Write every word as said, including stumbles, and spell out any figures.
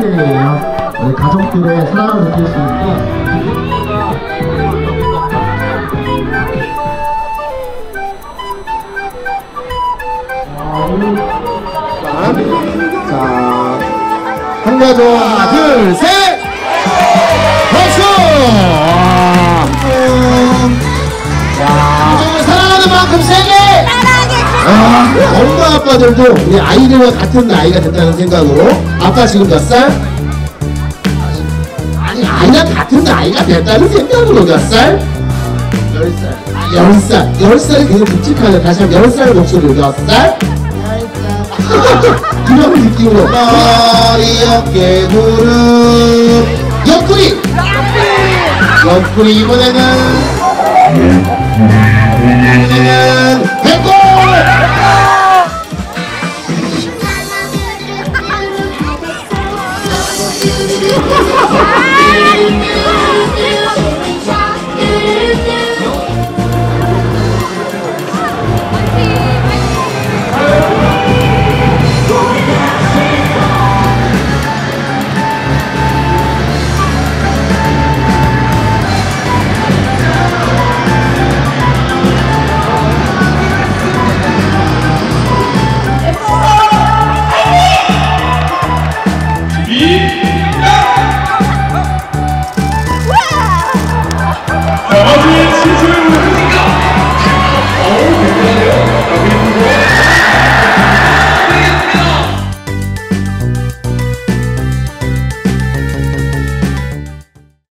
기회예요. 우리 가족들의 사랑을 느낄 수 있게. 자, 한 가족 하나, 둘, 셋! 박수! 자, 사랑하는 만큼 세게! 아, 엄마 아빠들도 우리 아이들과 같은 나이가 됐다는 생각으로. 아빠 지금 몇 살? 아니, 아이랑 같은 나이가 됐다는 생각으로 몇 살? 열 살. 아, 열 살. 열 살이 계속 묵직하네. 다시 한번 열 살 목소리로 몇 살? 이런 느낌으로. 머리, 어깨, 무릎. 옆구리! 옆구리 이번에는 이번에는 배꼽!